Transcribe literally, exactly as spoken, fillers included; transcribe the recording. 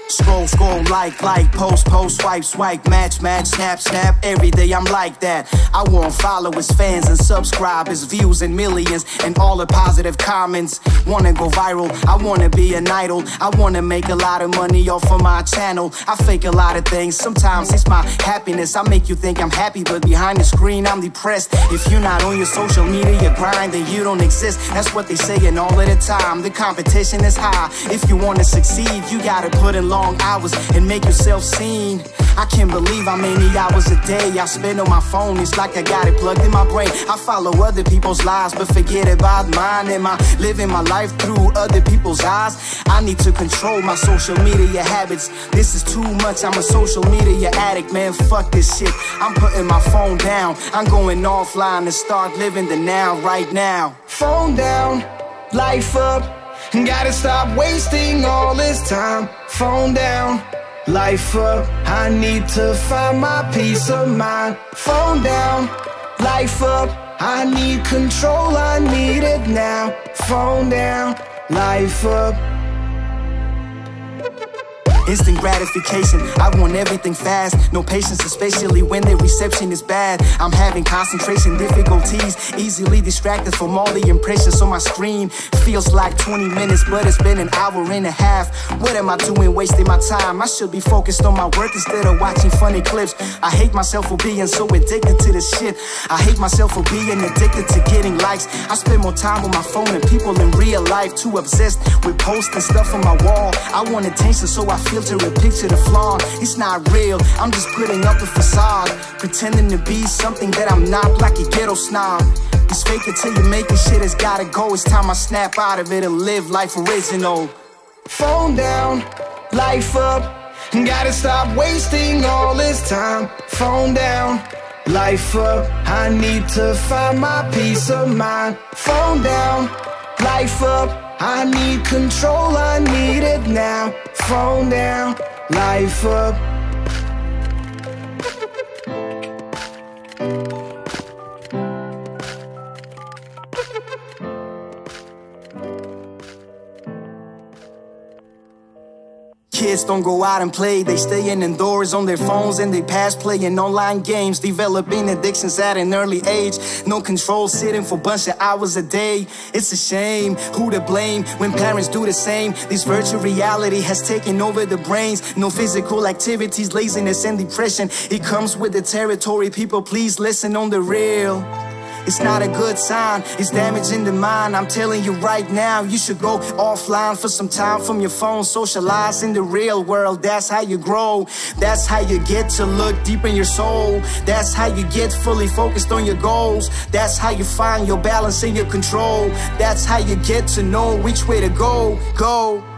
Scroll, scroll, like, like, post, post, swipe, swipe, match, match, snap, snap. Every day I'm like that. I want followers, fans, and subscribers, views and millions, and all the positive comments. Wanna go viral, I wanna be an idol. I wanna make a lot of money off of my channel. I fake a lot of things, sometimes it's my happiness. I make you think I'm happy, but behind the screen I'm depressed. If you're not on your social media grind, then you don't exist. That's what they saying all of the time. The competition is high. If you wanna succeed, you gotta put in long hours and make yourself seen. I can't believe how many hours a day I spend on my phone. It's like I got it plugged in my brain. I follow other people's lives but forget about mine. Am I living my life through other people's eyes? I need to control my social media habits. This is too much, I'm a social media addict, man. Fuck this shit, I'm putting my phone down. I'm going offline and start living the now, right now. Phone down, life up. Gotta stop wasting all this time. Phone down, life up. I need to find my peace of mind. Phone down, life up. I need control, I need it now. Phone down, life up. Instant gratification, I want everything fast. No patience, especially when the reception is bad. I'm having concentration difficulties, easily distracted from all the impressions on my screen. Feels like twenty minutes, but it's been an hour and a half. What am I doing, wasting my time? I should be focused on my work instead of watching funny clips. I hate myself for being so addicted to this shit. I hate myself for being addicted to getting likes. I spend more time on my phone than people in real life. Too obsessed with posting stuff on my wall. I want attention, so I filter a picture the flaw. It's not real, I'm just putting up a facade, pretending to be something that I'm not, like a ghetto snob. It's fake it till you make it, shit has gotta go. It's time I snap out of it and live life original. Phone down, life up. Gotta stop wasting all this time. Phone down, life up. I need to find my peace of mind. Phone down, life up. I need control, I need it now. Phone down, life up. Kids don't go out and play, they stay in indoors on their phones and they pass playing online games, developing addictions at an early age. No control, sitting for a bunch of hours a day. It's a shame, who to blame when parents do the same? This virtual reality has taken over the brains. No physical activities, laziness and depression. It comes with the territory, people please listen on the real. It's not a good sign, it's damaging the mind. I'm telling you right now, you should go offline for some time from your phone. Socialize in the real world, that's how you grow. That's how you get to look deep in your soul. That's how you get fully focused on your goals. That's how you find your balance and your control. That's how you get to know which way to go, go.